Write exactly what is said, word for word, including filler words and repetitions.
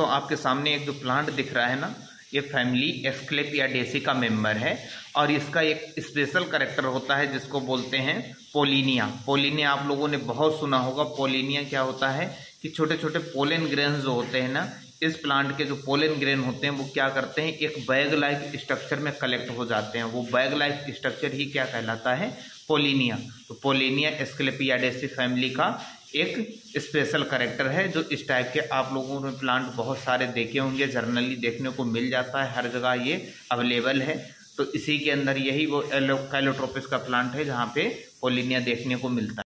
तो आपके सामने एक जो प्लांट दिख रहा है ना, ये फैमिली एस्क्लेपियाडेसी का मेंबर है और इसका एक स्पेशल कैरेक्टर होता है जिसको बोलते हैं पोलिनिया। पोलिनिया आप लोगों ने बहुत सुना होगा। पोलिनिया क्या होता है कि छोटे छोटे पोलन ग्रेन जो होते हैं ना, इस प्लांट के जो पोलन ग्रेन होते हैं वो क्या करते हैं, एक बैग लाइक स्ट्रक्चर में कलेक्ट हो जाते हैं। वो बैग लाइक स्ट्रक्चर ही क्या कहलाता है, पोलिनिया। तो पोलिनिया एस्क्लेपियाडेसी फैमिली का एक स्पेशल कैरेक्टर है जो इस टाइप के आप लोगों ने प्लांट बहुत सारे देखे होंगे, जर्नली देखने को मिल जाता है, हर जगह ये अवेलेबल है। तो इसी के अंदर यही वो कैलोट्रोपिस का प्लांट है जहाँ पे पोलिनिया देखने को मिलता है।